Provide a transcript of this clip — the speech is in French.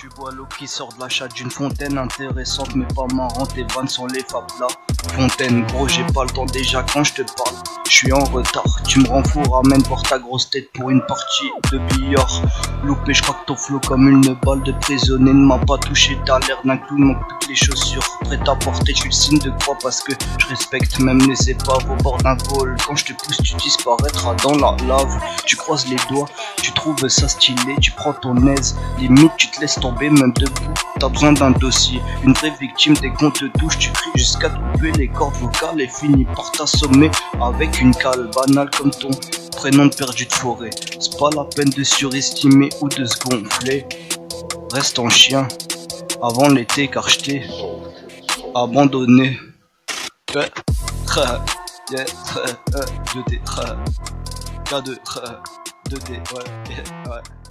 Tu vois l'eau qui sort de la chatte d'une fontaine, intéressante mais pas marrante, tes vannes sont les fables là. Fontaine, gros j'ai pas le temps déjà quand je te parle, je suis en retard, tu me rends fou, ramène pour ta grosse tête pour une partie de billard. Loupé, je crois que ton flow comme une balle de prisonnier ne m'a pas touché, t'as l'air d'un clown, manque toutes les chaussures prêtes à porter, je suis le signe de croix parce que je respecte même les épaves au bord d'un vol. Quand je te pousse tu disparaîtras dans la lave, tu croises les doigts, tu trouves ça stylé, tu prends ton aise, limite tu te laisses tomber même debout, t'as besoin d'un dossier, une vraie victime dès qu'on te touche, tu cries jusqu'à couper les cordes vocales et finis par t'assommer avec une cale banale comme ton prénom de perdu de forêt. C'est pas la peine de surestimer ou de se gonfler, reste en chien avant l'été car je t'ai abandonné. 2T, 2T, 2T, ouais.